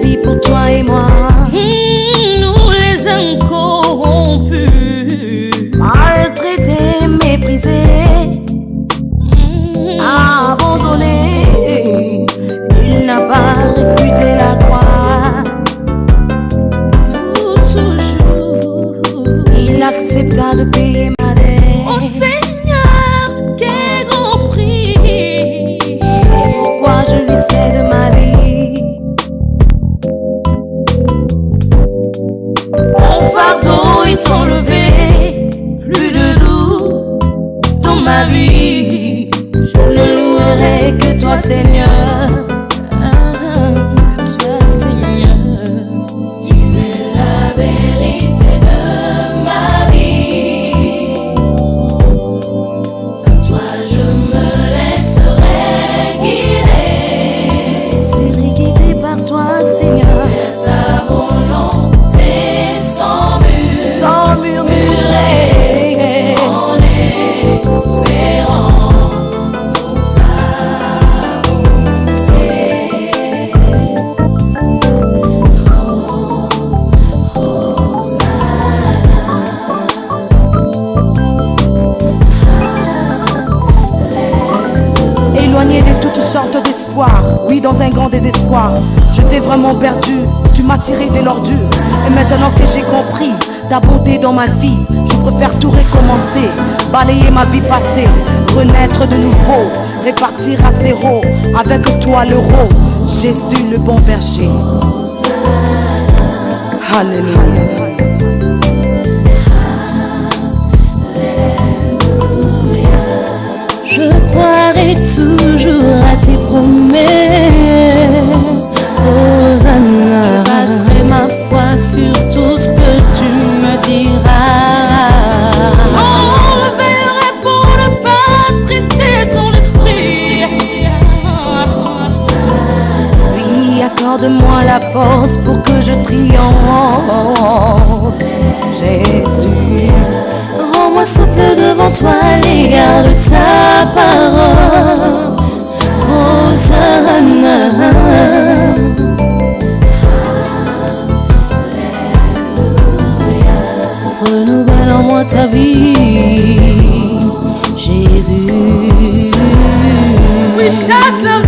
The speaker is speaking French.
vie pour toi et moi. Nous les incorrompus, Maltraités, méprisés, abandonnés, il n'a pas refusé la croix. Il accepta de payer ma dette. oh Seigneur, quel grand prix. C'est pourquoi je lui cède ma vie. Mon fardeau est enlevé, plus de doute dans ma vie. Je ne louerai que toi, Seigneur. Toi, Seigneur, Tu es la vérité de ma vie. Par toi je me laisserai guider. Laisserai guider par toi, Seigneur. Faire ta volonté sans murmurer. En espérant dans ta bonté. Éloigné de toutes sortes d'espoir, oui dans un grand désespoir. Je t'ai vraiment perdu, tu m'as tiré de l'ordure. Et maintenant que j'ai compris ta bonté dans ma vie, je préfère tout recommencer, balayer ma vie passée, renaître de nouveau, répartir à zéro, avec toi l'euro, Jésus le bon berger. Alléluia. je croirai toujours à tes promesses. Hosanna. Je baserai ma foi sur tout ce que tu me diras. J'enleverai pour ne pas attrister ton esprit. Oui, accorde-moi la force pour que je triomphe. Jésus, Rends-moi souple devant toi à l'égard de ta parole. Hosanna. Renouvelle en moi ta vie, Jésus. Oui, chasse le